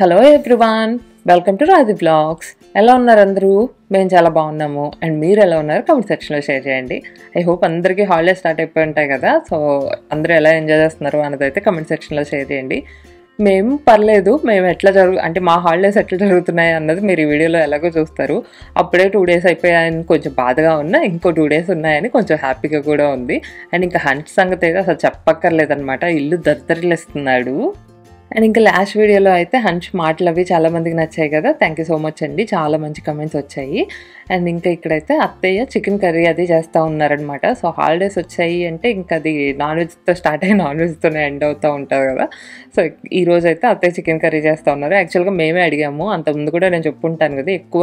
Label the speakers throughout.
Speaker 1: Hello everyone, welcome to Radhi blogs. ఎలా ఉన్నారు అందరూ? మేము చాలా బాగున్నాము. అండ్ మీరు ఎలా ఉన్నారు కామెంట్ సెక్షన్లో షేర్ చేయండి. ఐ హోప్ అందరికీ హాలిడేస్ స్టార్ట్ అయిపోయి ఉంటాయి కదా. సో అందరూ ఎలా ఎంజాయ్ చేస్తున్నారు అన్నదైతే కామెంట్ సెక్షన్లో షేర్ చేయండి. మేము పర్లేదు, మేము అంటే మా హాలిడేస్ ఎట్లా జరుగుతున్నాయి అన్నది మీరు ఈ వీడియోలో ఎలాగో చూస్తారు. అప్పుడే 2 days అయిపోయాయని కొంచెం బాధగా ఉన్నా, ఇంకో 2 days ఉన్నాయని కొంచెం హ్యాపీగా కూడా ఉంది. అండ్ ఇంకా హంచ్ సంగతి అయితే అసలు చెప్పక్కర్లేదనమాట, ఇల్లు దద్దరిల్లిస్తున్నాడు. అండ్ ఇంకా లాస్ట్ వీడియోలో అయితే హంచ్ మాటలు అవి చాలామందికి నచ్చాయి కదా. థ్యాంక్ యూ సో మచ్ అండి, చాలా మంచి కమెంట్స్ వచ్చాయి. అండ్ ఇంకా ఇక్కడైతే అత్తయ్య చికెన్ కర్రీ అది చేస్తూ ఉన్నారనమాట. సో హాలిడేస్ వచ్చాయి అంటే ఇంకా అది నాన్ వెజ్తో స్టార్ట్ అయ్యి నాన్ వెజ్తోనే ఎండ్ అవుతూ ఉంటుంది కదా. సో ఈరోజు అయితే అత్తయ్య చికెన్ కర్రీ చేస్తూ ఉన్నారు. యాక్చువల్గా మేమే అడిగాము, అంతకుముందు కూడా నేను చెప్పుంటాను కదా, ఎక్కువ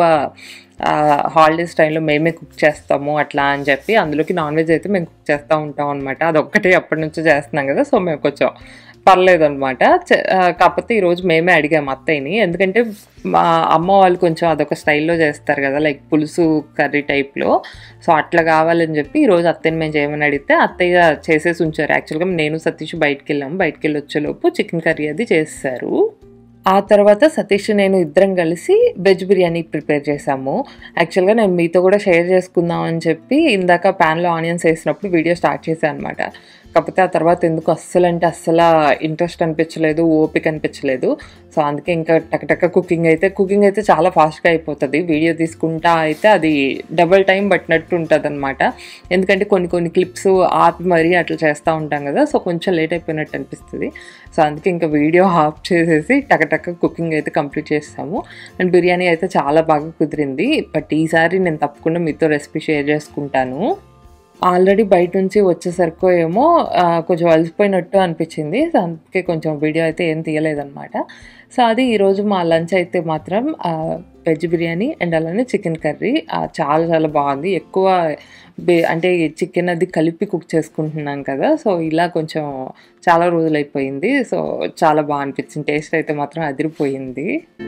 Speaker 1: హాలిడేస్ టైంలో మేమే కుక్ చేస్తాము అట్లా అని చెప్పి. అందులోకి నాన్ వెజ్ అయితే మేము కుక్ చేస్తూ ఉంటాం అనమాట. అదొక్కటే అప్పటి నుంచో చేస్తున్నాం కదా, సో మేము కొంచెం పర్లేదు అనమాట. కాకపోతే ఈరోజు మేమే అడిగాము అత్తయ్యని, ఎందుకంటే మా అమ్మ వాళ్ళు కొంచెం అదొక స్టైల్లో చేస్తారు కదా, లైక్ పులుసు కర్రీ టైప్లో. సో అట్లా కావాలని చెప్పి ఈరోజు అత్తయ్యని మేము చేయమని అడిగితే అత్తయ్య చేసేసి ఉంచారు. యాక్చువల్గా నేను సతీష్ బయటికి వెళ్ళి వచ్చేలోపు చికెన్ కర్రీ అది చేస్తారు. ఆ తర్వాత సతీష్ నేను ఇద్దరం కలిసి వెజ్ బిర్యానీ ప్రిపేర్ చేసాము. యాక్చువల్గా నేను మీతో కూడా షేర్ చేసుకుందాం అని చెప్పి ఇందాక ప్యాన్లో ఆనియన్స్ వేసినప్పుడు వీడియో స్టార్ట్ చేశాను అనమాట. కాకపోతే ఆ తర్వాత ఎందుకు అస్సలు ఇంట్రెస్ట్ అనిపించలేదు, ఓపిక అనిపించలేదు. సో అందుకే ఇంకా టక్ కుకింగ్ అయితే చాలా ఫాస్ట్గా అయిపోతుంది. వీడియో తీసుకుంటా అయితే అది డబుల్ టైం పట్టినట్టు ఉంటుంది అనమాట. ఎందుకంటే కొన్ని క్లిప్స్ ఆపి మరీ అట్లా చేస్తూ ఉంటాం కదా, సో కొంచెం లేట్ అయిపోయినట్టు అనిపిస్తుంది. సో అందుకే ఇంకా వీడియో ఆఫ్ చేసేసి టక్ కుకింగ్ అయితే కంప్లీట్ చేస్తాము. అండ్ బిర్యానీ అయితే చాలా బాగా కుదిరింది. బట్ ఈసారి నేను తప్పకుండా మీతో రెసిపీ షేర్ చేసుకుంటాను. ఆల్రెడీ బయట నుంచి వచ్చేసరికి ఏమో కొంచెం అలసిపోయినట్టు అనిపించింది. సో అందుకే కొంచెం వీడియో అయితే ఏం తీయలేదన్నమాట. సో అది ఈరోజు మా లంచ్ అయితే మాత్రం వెజ్ బిర్యానీ అండ్ అలానే చికెన్ కర్రీ చాలా బాగుంది. ఎక్కువ అంటే చికెన్ అది కలిపి కుక్ చేసుకుంటున్నాం కదా, సో ఇలా కొంచెం చాలా రోజులైపోయింది. సో చాలా బాగా అనిపించింది, టేస్ట్ అయితే మాత్రం అదిరిపోయింది.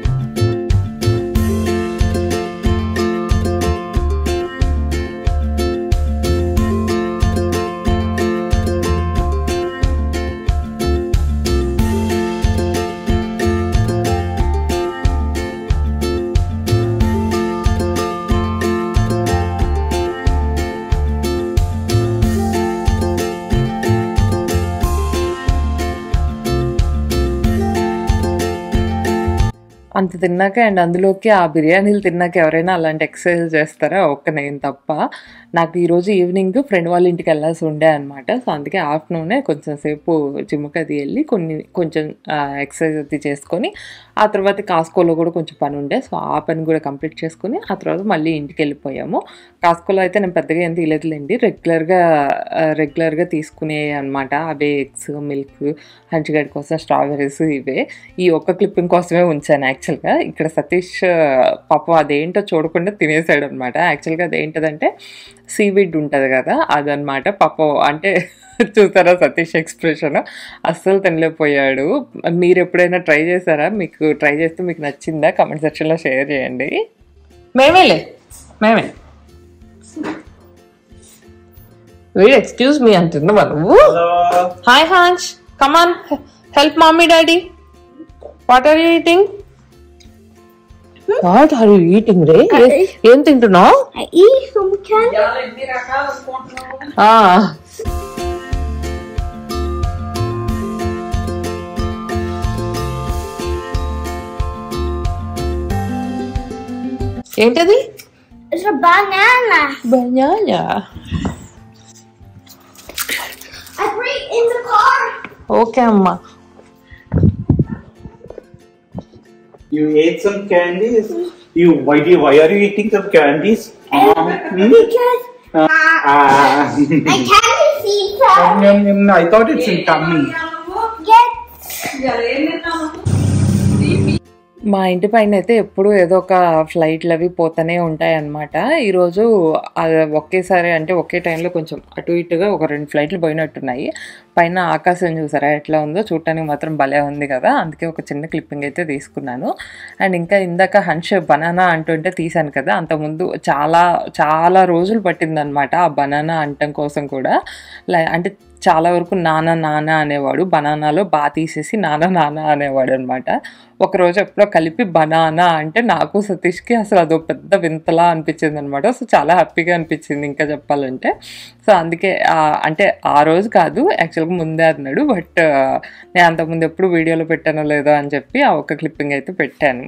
Speaker 1: అంత తిన్నాక అండ్ అందులోకి ఆ బిర్యానీలు తిన్నాక ఎవరైనా అలాంటి ఎక్సర్సైజ్ చేస్తారా? నేను తప్ప. నాకు ఈరోజు ఈవినింగ్ ఫ్రెండ్ వాళ్ళ ఇంటికి వెళ్ళాల్సి ఉండే అనమాట. సో అందుకే ఆఫ్టర్నూనే కొంచెం సేపు జిమ్కి అది వెళ్ళి కొంచెం ఎక్సర్సైజ్ అది చేసుకొని ఆ తర్వాత కాస్కోలో కూడా కొంచెం పని ఉండే, సో ఆ పని కూడా కంప్లీట్ చేసుకొని ఆ తర్వాత మళ్ళీ ఇంటికి వెళ్ళిపోయాము. కాస్కోలో అయితే నేను పెద్దగా ఏం తీయలేదులేండి, రెగ్యులర్గా తీసుకునే అనమాట. అవే ఎగ్స్, మిల్క్, హంచిగడ్డ కోసం స్ట్రాబెర్రీస్, ఇవే ఈ ఒక్క క్లిప్పింగ్ కోసమే ఉంచాను. యాక్చువల్గా ఇక్కడ సతీష్ పాపం అదేంటో చూడకుండా తినేసాడు అనమాట. యాక్చువల్గా అదేంటదంటే సీవీడ్ ఉంటుంది కదా, అదనమాట. పాపం అంటే చూసారా సతీష్ ఎక్స్ప్రెషన్, అస్సలు తినలేకపోయాడు. మీరు ఎప్పుడైనా ట్రై చేశారా? మీకు ట్రై చేస్తే మీకు నచ్చిందా? కామెంట్ సెక్షన్లో షేర్ చేయండి. మేమే వీడు ఎక్స్క్యూజ్ మీ అంటున్నా నువ్వు. హాయ్ హాంచ్, come on help mummy daddy. What are you eating? What are you eating, Ray? ఏం తింటున్నావు? ఏంటది?
Speaker 2: It's a banana. I put it in the car.
Speaker 1: Okay అమ్మా.
Speaker 3: You ate some candies. Why are you eating some candies?
Speaker 2: Because I can't see them.
Speaker 3: I thought it's in tummy.
Speaker 1: మా ఇంటి పైన అయితే ఎప్పుడు ఏదో ఒక ఫ్లైట్లు అవి పోతూనే ఉంటాయి అన్నమాట. ఈరోజు ఒకేసారి అంటే ఒకే టైంలో కొంచెం అటు ఇటుగా ఒక 2 ఫ్లైట్లు పోయినట్టున్నాయి. పైన ఆకాశం చూసారా ఎట్లా ఉందో, చూడటానికి మాత్రం భలే ఉంది కదా. అందుకే ఒక చిన్న క్లిప్పింగ్ అయితే తీసుకున్నాను. అండ్ ఇంకా ఇందాక హంచ్ బనానా అంటుంటే తీసాను కదా, అంతకుముందు చాలా రోజులు పట్టిందనమాట ఆ బనానా అంటం కోసం కూడా. అంటే చాలా వరకు నాన్న నాన్న అనేవాడు. బనానాలో బా తీసేసి నాన్న నాన్న అనేవాడు అనమాట. ఒకరోజు ఎప్పుడో కలిపి బనానా అంటే నాకు సతీష్కి అసలు అదో పెద్ద వింతలా అనిపించింది అనమాట. సో చాలా హ్యాపీగా అనిపించింది ఇంకా చెప్పాలంటే. సో అందుకే అంటే ఆ రోజు కాదు యాక్చువల్గా ముందే అన్నాడు, బట్ నేను అంతకుముందు ఎప్పుడు వీడియోలో పెట్టానో లేదో అని చెప్పి ఆ ఒక్క క్లిప్పింగ్ అయితే పెట్టాను.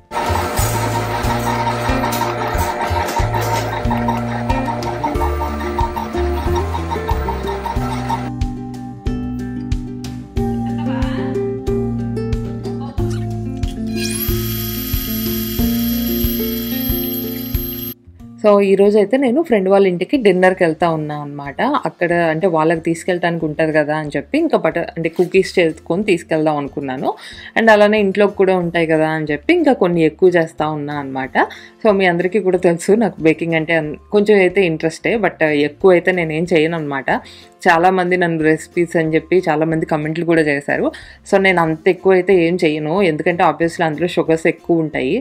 Speaker 1: సో ఈరోజు అయితే నేను ఫ్రెండ్ వాళ్ళ ఇంటికి డిన్నర్కి వెళ్తా ఉన్నా అనమాట. అక్కడ అంటే వాళ్ళకి తీసుకెళ్ళడానికి ఉంటుంది కదా అని చెప్పి ఇంకా అంటే కుకీస్ చేసుకొని తీసుకెళ్దాం అనుకున్నాను. అండ్ అలానే ఇంట్లోకి కూడా ఉంటాయి కదా అని చెప్పి ఇంకా కొన్ని ఎక్కువ చేస్తూ ఉన్నా అనమాట. సో మీ అందరికీ కూడా తెలుసు నాకు బేకింగ్ అంటే కొంచెం అయితే ఇంట్రెస్టే, బట్ ఎక్కువ అయితే నేనేం చేయను అనమాట. చాలామంది నన్ను రెసిపీస్ అని చెప్పి చాలామంది కమెంట్లు కూడా చేశారు. సో నేను అంత ఎక్కువ అయితే ఏం చేయను, ఎందుకంటే ఆబ్వియస్లీ అందులో షుగర్స్ ఎక్కువ ఉంటాయి.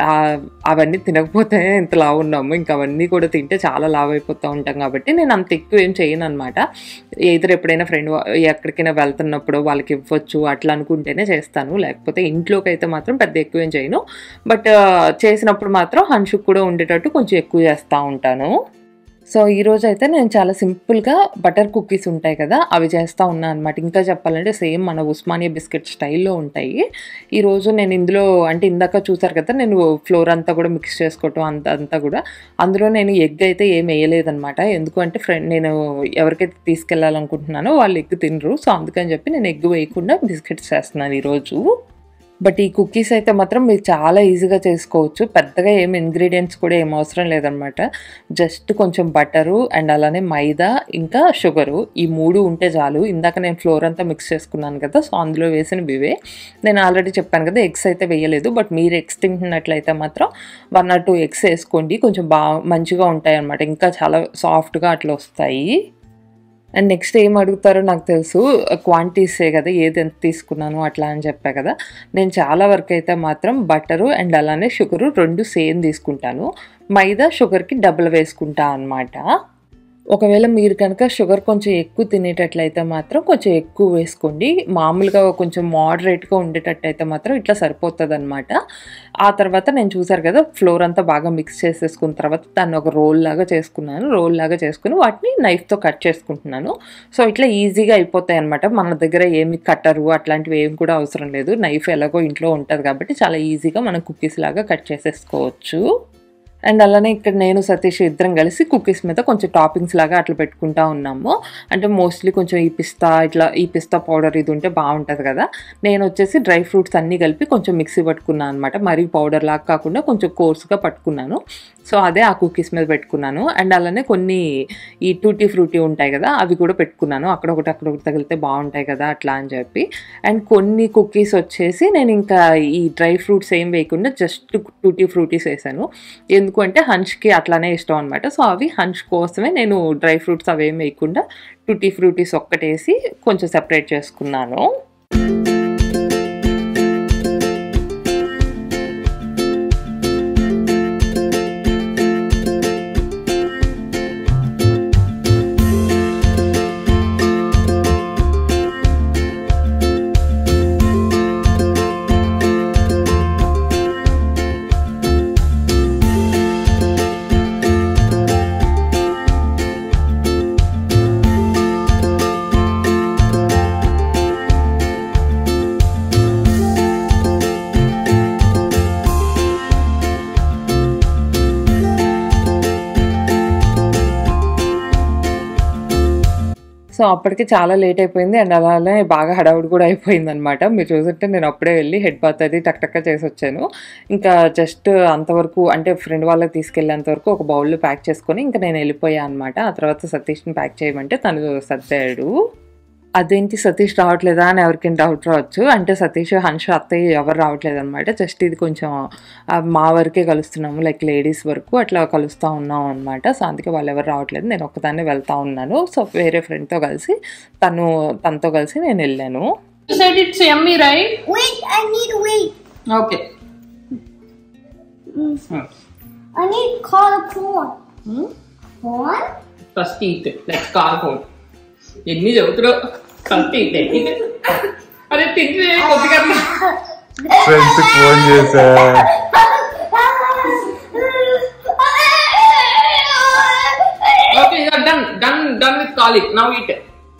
Speaker 1: అవన్నీ తినకపోతే ఇంత లావు ఉన్నాము, ఇంకా అవన్నీ కూడా తింటే చాలా లావు అయిపోతూ ఉంటాం కాబట్టి నేను అంత ఎక్కువ ఏం చేయను అనమాట. ఏదో ఎప్పుడైనా ఫ్రెండ్ ఎక్కడికైనా వెళ్తున్నప్పుడు వాళ్ళకి ఇవ్వచ్చు అట్లా అనుకుంటేనే చేస్తాను, లేకపోతే ఇంట్లోకి అయితే మాత్రం పెద్ద ఎక్కువ ఏం చేయను. బట్ చేసినప్పుడు మాత్రం హన్షుక్ కూడా ఉండేటట్టు కొంచెం ఎక్కువ చేస్తూ ఉంటాను. సో ఈరోజు అయితే నేను చాలా సింపుల్గా బటర్ కుకీస్ ఉంటాయి కదా అవి చేస్తూ ఉన్నాను అనమాట. ఇంకా చెప్పాలంటే సేమ్ మన ఉస్మానియా బిస్కెట్ స్టైల్లో ఉంటాయి. ఈరోజు నేను ఇందులో అంటే ఇందాక చూసారు కదా నేను ఫ్లోర్ అంతా కూడా మిక్స్ చేసుకోవటం అంతా కూడా, అందులో నేను ఎగ్ అయితే ఏం వేయలేదనమాట. ఎందుకంటే నేను ఎవరికైతే తీసుకెళ్ళాలనుకుంటున్నానో వాళ్ళు ఎగ్ తినరు. సో అందుకని చెప్పి నేను ఎగ్ వేయకుండా బిస్కెట్స్ చేస్తున్నాను ఈరోజు. బట్ ఈ కుకీస్ అయితే మాత్రం మీరు చాలా ఈజీగా చేసుకోవచ్చు. పెద్దగా ఏం ఇంగ్రీడియంట్స్ కూడా ఏం అవసరం లేదనమాట. జస్ట్ కొంచెం బటరు అండ్ అలానే మైదా ఇంకా షుగరు ఈ 3 ఉంటే చాలు. ఇందాక నేను ఫ్లోర్ అంతా మిక్స్ చేసుకున్నాను కదా, సో అందులో వేసినవి ఇవే. నేను ఆల్రెడీ చెప్పాను కదా ఎగ్స్ అయితే వేయలేదు, బట్ మీరు ఎగ్స్ తింటున్నట్లయితే మాత్రం 1 or 2 ఎగ్స్ వేసుకోండి, కొంచెం మంచిగా ఉంటాయి అనమాట, ఇంకా చాలా సాఫ్ట్గా అట్లా వస్తాయి. అండ్ నెక్స్ట్ ఏం అడుగుతారో నాకు తెలుసు, క్వాంటిటీసే కదా ఏది ఎంత తీసుకున్నాను అట్లా అని చెప్పా కదా. నేను చాలా వరకు అయితే మాత్రం బటరు అండ్ అలానే షుగరు 2 సేమ్ తీసుకుంటాను. మైదా షుగర్కి డబుల్ వేసుకుంటా అనమాట. ఒకవేళ మీరు కనుక షుగర్ కొంచెం ఎక్కువ తినేటట్లయితే మాత్రం కొంచెం ఎక్కువ వేసుకోండి. మామూలుగా కొంచెం మోడరేట్గా ఉండేటట్టయితే మాత్రం ఇట్లా సరిపోతుంది అనమాట. ఆ తర్వాత నేను చూసారు కదా ఫ్లోర్ అంతా బాగా మిక్స్ చేసేసుకున్న తర్వాత దాన్ని ఒక రోల్ లాగా చేసుకుని వాటిని నైఫ్తో కట్ చేసుకుంటున్నాను. సో ఇట్లా ఈజీగా అయిపోతాయి అనమాట. మన దగ్గర ఏమి కట్టరు అట్లాంటివి ఏమి కూడా అవసరం లేదు, నైఫ్ ఎలాగో ఇంట్లో ఉంటుంది కాబట్టి చాలా ఈజీగా మనం కుకీస్ లాగా కట్ చేసేసుకోవచ్చు. అండ్ అలానే ఇక్కడ నేను సతీష్ ఇద్దరం కలిసి కుకీస్ మీద కొంచెం టాపింగ్స్ లాగా అట్లా పెట్టుకుంటా ఉన్నాము. అంటే మోస్ట్లీ కొంచెం ఈ పిస్తా పౌడర్ ఇది ఉంటే బాగుంటుంది కదా. నేను వచ్చేసి డ్రై ఫ్రూట్స్ అన్నీ కలిపి కొంచెం మిక్సీ పట్టుకున్నాను అనమాట. మరీ పౌడర్ లాగా కాకుండా కొంచెం కోర్స్గా పట్టుకున్నాను. సో అదే ఆ కుకీస్ మీద పెట్టుకున్నాను. అండ్ అలానే కొన్ని ఈ టూటీ ఫ్రూటీ ఉంటాయి కదా అవి కూడా పెట్టుకున్నాను, అక్కడొకటి తగిలితే బాగుంటాయి కదా అట్లా అని చెప్పి. అండ్ కొన్ని కుకీస్ వచ్చేసి నేను ఇంకా ఈ డ్రై ఫ్రూట్స్ ఏం వేయకుండా జస్ట్ టూటీ ఫ్రూటీస్ వేసాను. ఎందుకంటే హన్ష్కి అట్లానే ఇష్టం అనమాట. సో అవి హన్స్ కోసమే నేను డ్రై ఫ్రూట్స్ అవేం వేయకుండా టూటీ ఫ్రూటీస్ ఒక్కటేసి కొంచెం సెపరేట్ చేసుకున్నాను. సో అప్పటికి చాలా లేట్ అయిపోయింది అండ్ అలానే బాగా హడావుడి కూడా అయిపోయింది అనమాట. మీరు చూస్తుంటే నేను అప్పుడే వెళ్ళి హెడ్ బాత్ అది టక్ చేసి వచ్చాను. ఇంకా జస్ట్ అంతవరకు అంటే ఫ్రెండ్ వాళ్ళకి తీసుకెళ్ళేంతవరకు ఒక బౌల్లో ప్యాక్ చేసుకొని ఇంకా నేను వెళ్ళిపోయాను అనమాట. ఆ తర్వాత సతీష్ని ప్యాక్ చేయమంటే తను సర్దాడు. అదేంటి సతీష్ రావట్లేదా అని ఎవరికైనా డౌట్ రావచ్చు. అంటే సతీష్ హన్ష అత్తయ్య ఎవరు రావట్లేదు అనమాట. జస్ట్ ఇది కొంచెం మా వరకే కలుస్తున్నాము, లైక్ లేడీస్ వరకు అట్లా కలుస్తూ ఉన్నాం అనమాట. సో అందుకే వాళ్ళు ఎవరు రావట్లేదు, నేను ఒక్కదాన్నే వెళ్తూ ఉన్నాను. సో వేరే ఫ్రెండ్తో కలిసి తనతో కలిసి నేను వెళ్ళాను.
Speaker 2: Okay. I need corn. Corn?
Speaker 1: First eat it. Let's carve out. ఎన్ని చదువుతున్నావు కలిసి అరే తింటే కొద్దిగా
Speaker 3: ఫ్రెండ్స్ ఫోన్ చేసా.
Speaker 1: Okay done done done with కాలిక్ now eat.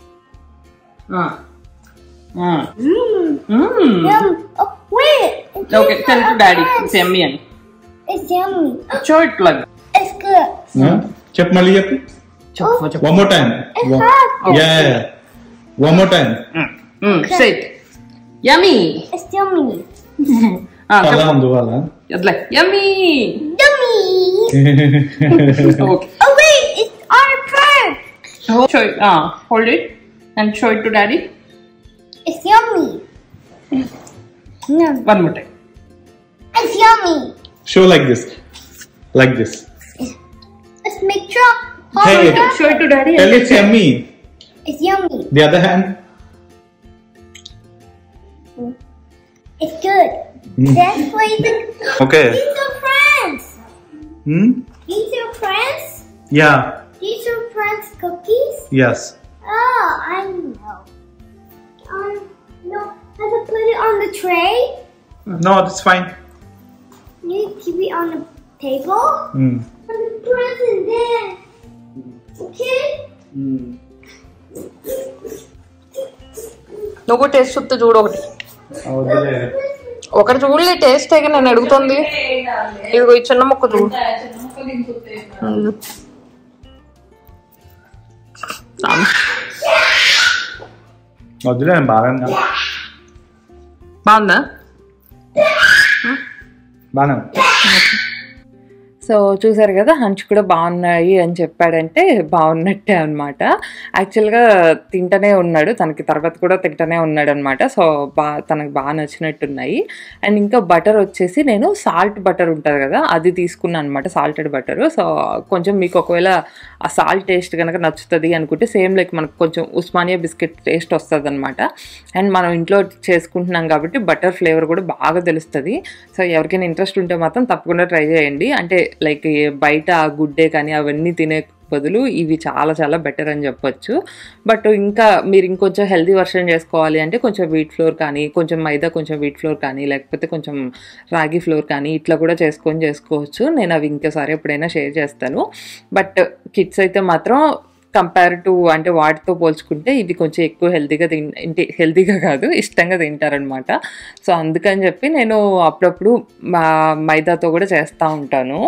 Speaker 2: Yum. Oh, wait.
Speaker 1: Okay tell to daddy it's yummy అని.
Speaker 2: It's yummy.
Speaker 1: Show it like.
Speaker 2: It's good.
Speaker 3: చెప్పు మళ్ళీ చెప్పు.
Speaker 1: చెప్పు.
Speaker 3: One more time.
Speaker 2: It's hot.
Speaker 3: Yeah. One more time.
Speaker 1: Say it. Yummy.
Speaker 2: It's yummy.
Speaker 3: అలా ఉంది వాళ్ళ.
Speaker 1: It's like yummy.
Speaker 2: Yummy.
Speaker 1: Okay.
Speaker 2: Oh wait, it's our turn.
Speaker 1: Show it. Hold it and show it to daddy.
Speaker 2: It's yummy. No.
Speaker 1: One more time.
Speaker 2: It's yummy.
Speaker 3: Show like this. Like this.
Speaker 2: Let's make sure.
Speaker 3: Hey.
Speaker 1: Show it to daddy.
Speaker 3: Tell it's yummy.
Speaker 2: It's yummy.
Speaker 3: The other hand.
Speaker 2: It's good. That's why the
Speaker 3: Okay.
Speaker 2: these are friends. These are friends.
Speaker 3: Yeah.
Speaker 2: These are friends cookies.
Speaker 3: Yes.
Speaker 2: Oh, I know. No, I have to put it on the tray.
Speaker 3: No, that's fine.
Speaker 2: You keep it on the table. Put the present there. Okay?
Speaker 1: నువ్వు taste చూస్తే చూడు ఒకటి. ఒకటి చూడలే taste అయ్యి నేను అడుగుతుంది. ఇదిగో ఈ చిన్న ముక్క చూడు.
Speaker 3: వద్దులే బాగా
Speaker 1: బాగుందా?
Speaker 3: బాగా.
Speaker 1: సో చూసారు కదా హంచ్ కూడా బాగున్నాయి అని చెప్పాడంటే బాగున్నట్టే అనమాట. యాక్చువల్గా తింటూనే ఉన్నాడు, తనకి తర్వాత కూడా తింటూనే ఉన్నాడు అనమాట. సో తనకు బాగా నచ్చినట్టున్నాయి. అండ్ ఇంకా బటర్ వచ్చేసి నేను సాల్ట్ బటర్ ఉంటుంది కదా అది తీసుకున్నాను అనమాట, సాల్టెడ్ బటరు. సో కొంచెం మీకు ఒకవేళ ఆ సాల్ట్ టేస్ట్ కనుక నచ్చుతుంది అనుకుంటే సేమ్ లైక్ మనకు కొంచెం ఉస్మానియా బిస్కెట్ టేస్ట్ వస్తుంది అనమాట. అండ్ మనం ఇంట్లో చేసుకుంటున్నాం కాబట్టి బటర్ ఫ్లేవర్ కూడా బాగా తెలుస్తుంది. సో ఎవరికైనా ఇంట్రెస్ట్ ఉంటే మాత్రం తప్పకుండా ట్రై చేయండి. అంటే లైక్ బయట ఆ గుడ్డే కానీ అవన్నీ తినే బదులు ఇవి చాలా చాలా బెటర్ అని చెప్పొచ్చు. బట్ ఇంకా మీరు ఇంకొంచెం హెల్తీ వర్షన్ చేసుకోవాలి అంటే కొంచెం వీట్ ఫ్లోర్ కానీ, కొంచెం మైదా, కొంచెం వీట్ ఫ్లోర్ కానీ, లేకపోతే కొంచెం రాగి ఫ్లోర్ కానీ ఇట్లా కూడా చేసుకోవచ్చు. నేను అవి ఇంకోసారి ఎప్పుడైనా షేర్ చేస్తాను. బట్ కిడ్స్ అయితే మాత్రం కంపేర్ టు అంటే వాటితో పోల్చుకుంటే ఇది కొంచెం ఎక్కువ హెల్తీగా కాదు ఇష్టంగా తింటారనమాట. సో అందుకని చెప్పి నేను అప్పుడప్పుడు మైదాతో కూడా చేస్తూ ఉంటాను.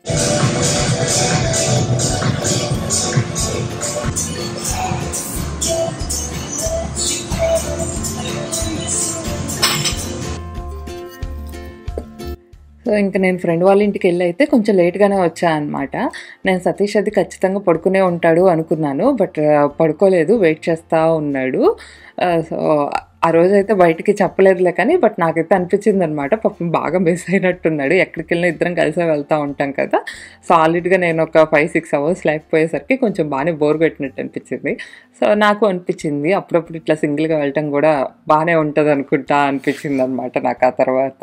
Speaker 1: సో ఇంకా నేను ఫ్రెండ్ వాళ్ళ ఇంటికి వెళ్ళి అయితే కొంచెం లేట్గానే వచ్చాను అనమాట. నేను సతీష్ అది ఖచ్చితంగా పడుకునే ఉంటాడు అనుకున్నాను, బట్ పడుకోలేదు, వెయిట్ చేస్తూ ఉన్నాడు. సో ఆ రోజైతే బయటికి చెప్పలేదులే కానీ బట్ నాకైతే అనిపించింది అనమాట, పాపం బాగా మిస్ అయినట్టున్నాడు. ఎక్కడికి వెళ్ళినా ఇద్దరం కలిసే వెళ్తూ ఉంటాం కదా. సాలిడ్గా నేను ఒక 5-6 అవర్స్ లేకపోయేసరికి కొంచెం బాగానే బోర్ పెట్టినట్టు అనిపించింది. సో నాకు అనిపించింది అప్పుడప్పుడు ఇట్లా సింగిల్గా వెళ్ళటం కూడా బాగానే ఉంటుంది అనుకుంటా అనిపించింది అనమాట నాకు ఆ తర్వాత.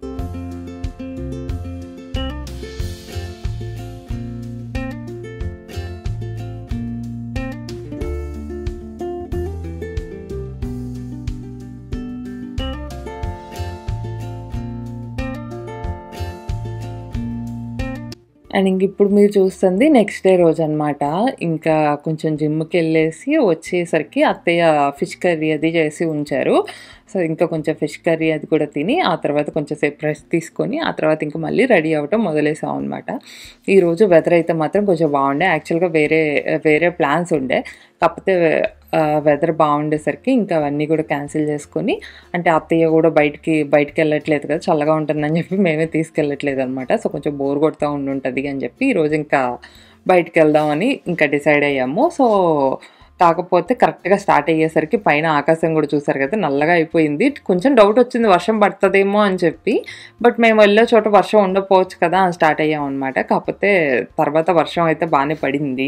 Speaker 1: అండ్ ఇంక ఇప్పుడు మీరు చూస్తుంది నెక్స్ట్ డే రోజు అనమాట. ఇంకా కొంచెం జిమ్కి వెళ్ళేసి వచ్చేసరికి అత్తయ్య ఫిష్ కర్రీ అది చేసి ఉంచారు. సో ఇంకా కొంచెం ఫిష్ కర్రీ అది కూడా తిని ఆ తర్వాత కొంచెం సేపు రెస్ట్ తీసుకొని ఆ తర్వాత ఇంకా మళ్ళీ రెడీ అవ్వటం మొదలేసాం అనమాట. ఈరోజు వెదర్ అయితే మాత్రం కొంచెం బాగుండే. యాక్చువల్గా వేరే ప్లాన్స్ ఉండే, కాకపోతే వెదర్ బాగుండేసరికి ఇంకా అవన్నీ కూడా క్యాన్సిల్ చేసుకొని, అంటే అత్తయ్య కూడా బయటికి వెళ్ళట్లేదు కదా, చల్లగా ఉంటుందని చెప్పి మేమే తీసుకెళ్ళట్లేదు అనమాట. సో కొంచెం బోర్ కొడుతూ ఉంటుంది అని చెప్పి ఈరోజు ఇంకా బయటికి వెళ్దామని ఇంకా డిసైడ్ అయ్యాము. సో కాకపోతే కరెక్ట్గా స్టార్ట్ అయ్యేసరికి పైన ఆకాశం కూడా చూసారు కదా నల్లగా అయిపోయింది. కొంచెం డౌట్ వచ్చింది వర్షం పడుతుందేమో అని చెప్పి, బట్ మేము వెళ్ళే చోట వర్షం ఉండకపోవచ్చు కదా అని స్టార్ట్ అయ్యాం అనమాట. కాకపోతే తర్వాత వర్షం అయితే బాగానే పడింది.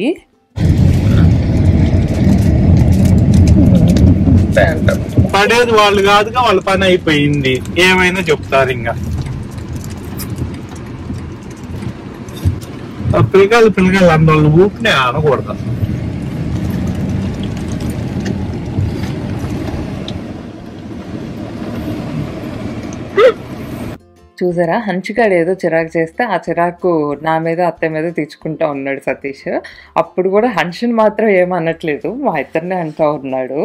Speaker 3: పడేది వాళ్ళు కాదుగా, వాళ్ళ పని అయిపోయింది, ఏమైనా చెప్తారు. ఇంకా పిల్లగాళ్ళు అందరు ఊపినే అనకూడదు.
Speaker 1: చూసారా, హన్షిగాడు ఏదో చిరాకు చేస్తే ఆ చిరాకు నా మీద అత్తయ్య మీద తెచ్చుకుంటా ఉన్నాడు సతీష్. అప్పుడు కూడా హన్షిని మాత్రం ఏమనట్లేదు, మా ఇద్దరినే అంటూ ఉన్నాడు.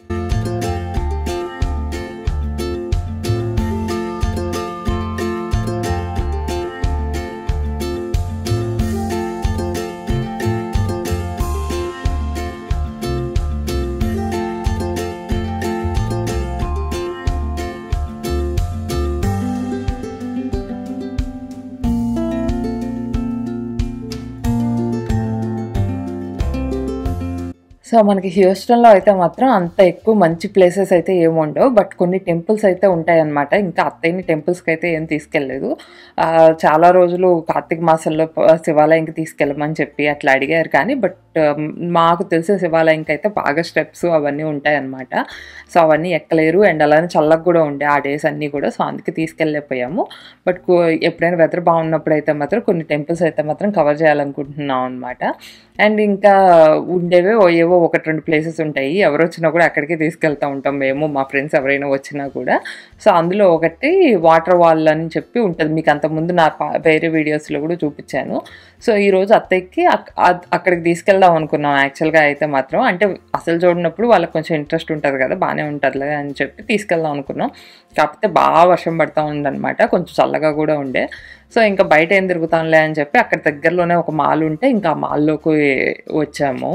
Speaker 1: సో మనకి హ్యూస్టన్లో అయితే మాత్రం అంత ఎక్కువ మంచి ప్లేసెస్ అయితే ఏమి ఉండవు, బట్ కొన్ని టెంపుల్స్ అయితే ఉంటాయన్నమాట. ఇంకా అత్తయ్యని టెంపుల్స్కి అయితే ఏం తీసుకెళ్ళలేదు. చాలా రోజులు కార్తీక మాసంలో శివాలయంకి తీసుకెళ్ళమని చెప్పి అట్లా అడిగారు, కానీ బట్ మాకు తెలిసిన శివాలయంకి అయితే బాగా స్టెప్స్ అవన్నీ ఉంటాయన్నమాట. సో అవన్నీ ఎక్కలేరు, అండ్ అలానే చల్లగా కూడా ఉండే ఆ డేస్ అన్నీ కూడా. సో అందుకే తీసుకెళ్ళలేకపోయాము. బట్ ఎప్పుడైనా వెదర్ బాగున్నప్పుడు అయితే మాత్రం కొన్ని టెంపుల్స్ అయితే మాత్రం కవర్ చేయాలనుకుంటున్నాం అనమాట. అండ్ ఇంకా ఉండేవే ఏవో 1-2 ప్లేసెస్ ఉంటాయి, ఎవరు వచ్చినా కూడా అక్కడికే తీసుకెళ్తూ ఉంటాం మేము, మా ఫ్రెండ్స్ ఎవరైనా వచ్చినా కూడా. సో అందులో ఒకటి వాటర్ వాల్ అని చెప్పి ఉంటుంది, మీకు అంతకుముందు నా వేరే వీడియోస్లో కూడా చూపించాను. సో ఈరోజు అత్తయ్యకి అక్కడికి తీసుకెళ్దాం అనుకున్నాం యాక్చువల్గా అయితే మాత్రం. అంటే అసలు చూడనప్పుడు వాళ్ళకి కొంచెం ఇంట్రెస్ట్ ఉంటుంది కదా, బాగానే ఉంటుందిలే అని చెప్పి తీసుకెళ్దాం అనుకున్నాం. కాకపోతే బాగా వర్షం పడుతూ ఉందన్నమాట, కొంచెం చల్లగా కూడా ఉండే. సో ఇంకా బయట ఏం తిరుగుతాంలే అని చెప్పి అక్కడ దగ్గరలోనే ఒక మాల్ ఉంటే ఇంకా ఆ మాల్లోకి వచ్చాము.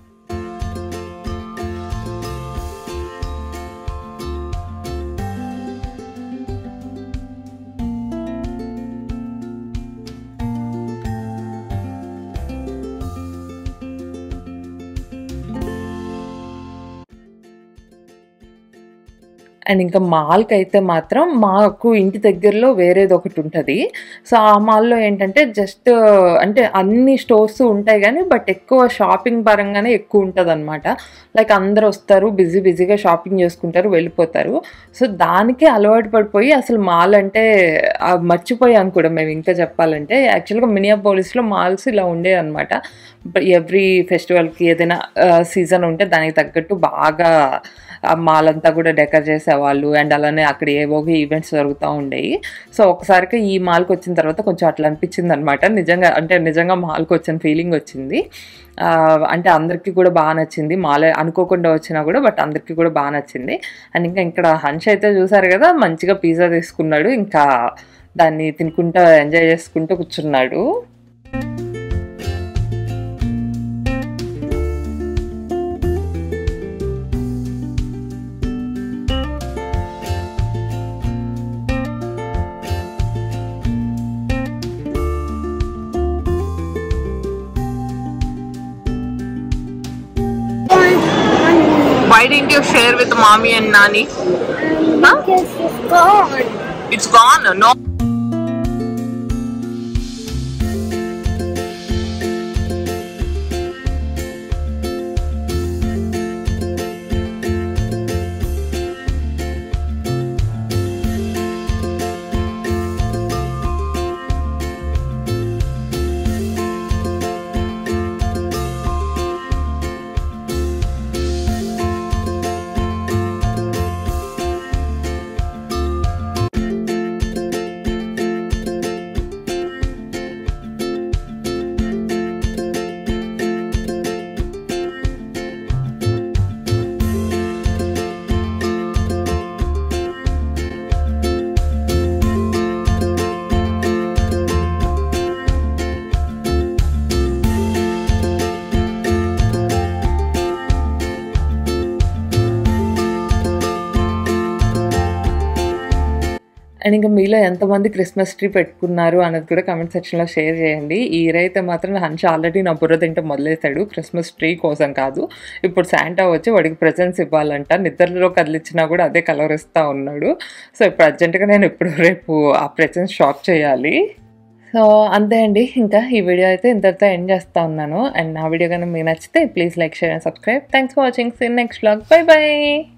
Speaker 1: అండ్ ఇంకా మాల్కి అయితే మాత్రం మాకు ఇంటి దగ్గరలో వేరేది ఒకటి ఉంటుంది. సో ఆ మాల్లో ఏంటంటే జస్ట్ అంటే అన్ని స్టోర్స్ ఉంటాయి కానీ బట్ ఎక్కువ షాపింగ్ పరంగానే ఎక్కువ ఉంటుంది అనమాట. లైక్ అందరు వస్తారు, బిజీగా షాపింగ్ చేసుకుంటారు, వెళ్ళిపోతారు. సో దానికే అలవాటు పడిపోయి అసలు మాల్ అంటే మర్చిపోయాం కూడా మేము. ఇంకా చెప్పాలంటే యాక్చువల్గా మినియాపోలిస్లో మాల్స్ ఇలా ఉండేవి అనమాట. ఎవ్రీ ఫెస్టివల్కి ఏదైనా సీజన్ ఉంటే దానికి తగ్గట్టు బాగా మాల్ అంతా కూడా డెకర్ చేసేవాళ్ళు, అండ్ అలానే అక్కడ ఏవో ఈవెంట్స్ జరుగుతూ ఉండేవి. సో ఒకసారికి ఈ మాల్కి వచ్చిన తర్వాత కొంచెం అట్లా అనిపించింది అనమాట. నిజంగా మాల్కి వచ్చిన ఫీలింగ్ వచ్చింది. అంటే అందరికీ కూడా బాగా నచ్చింది, మాల్ అనుకోకుండా వచ్చినా కూడా బట్ అందరికీ కూడా బాగా నచ్చింది. అండ్ ఇంకా ఇక్కడ హన్ష్ అయితే చూసారు కదా, మంచిగా పిజ్జా తీసుకున్నాడు, ఇంకా దాన్ని తినుకుంటూ ఎంజాయ్ చేసుకుంటూ కూర్చున్నాడు. Why didn't you share with mommy and Nani?
Speaker 2: Because it's gone.
Speaker 1: It's gone? No. And ఇంకా మీలో ఎంతమంది క్రిస్మస్ ట్రీ పెట్టుకున్నారు అనేది కూడా కామెంట్ సెక్షన్లో షేర్ చేయండి. ఈ ఇయర్ అయితే మాత్రం హన్ష్ ఆల్రెడీ నా బుర్ర తింటే మొదలెట్టాడు, క్రిస్మస్ ట్రీ కోసం కాదు. ఇప్పుడు శాంటా వచ్చి వాడికి ప్రెజెంట్స్ ఇవ్వాలంట, నిద్రలో కదిలిచ్చినా కూడా అదే కలర్ ఇస్తూ ఉన్నాడు. సో ఇప్పుడు అర్జెంటుగా నేను రేపు ఆ ప్రెజెంట్స్ షాప్ చేయాలి. సో అంతే అండి, ఇంకా ఈ వీడియో అయితే ఇంతటితో ఎండ్ చేస్తూ ఉన్నాను. అండ్ నా వీడియో కనుక మీకు నచ్చితే please like, share and subscribe. Thanks for watching. See next vlog. Bye by.